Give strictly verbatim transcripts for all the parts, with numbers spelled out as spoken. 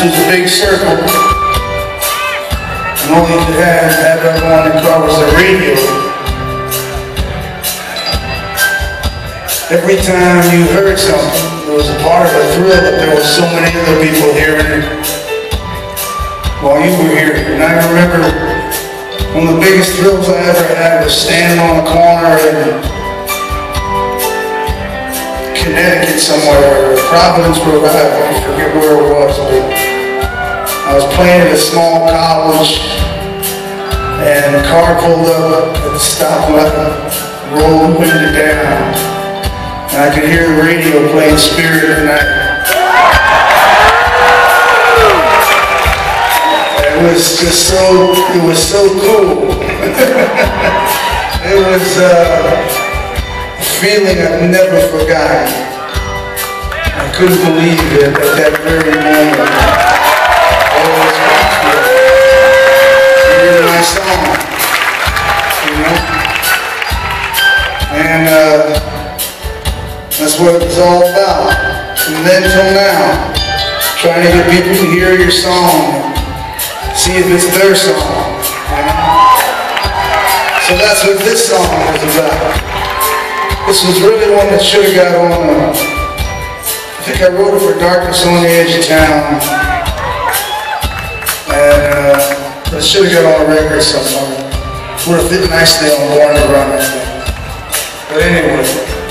was a big circle, and all you could have, have up on the car was the radio. Every time you heard something, there was a part of a thrill that there was so many other people hearing it while you were here. And I remember one of the biggest thrills I ever had was standing on a corner in Connecticut somewhere, or Providence, Rhode Island, I forget where it was, but I was playing at a small college, and the car pulled up at the stoplight, rolled the window down, and I could hear the radio playing Spirit of the Night. It was just so, it was so cool. It was uh, a feeling I've never forgotten. I couldn't believe it at that very moment. It was hearing my song, you know? And uh, that's what it's all about. From then till now, trying to get people to hear your song, see if it's their song. You know? So that's what this song was about. This was really one that should have got on. Uh, I think I wrote it for Darkness on the Edge of Town, and uh, it should have got on a record somewhere. Would have fit nicely on Born to Run, I think. But anyway.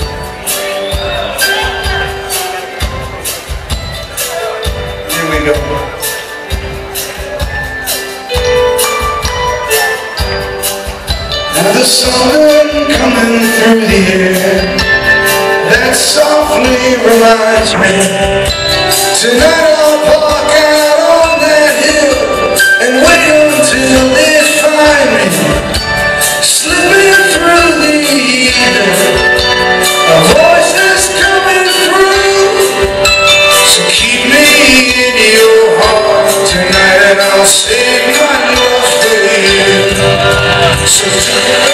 Here we go. Now the sun coming through the air that softly reminds me, tonight I'll park out on that hill and wait until they find me, slipping through the ether, a voice that's coming through, so keep me in your heart tonight and I'll sing my love for you. So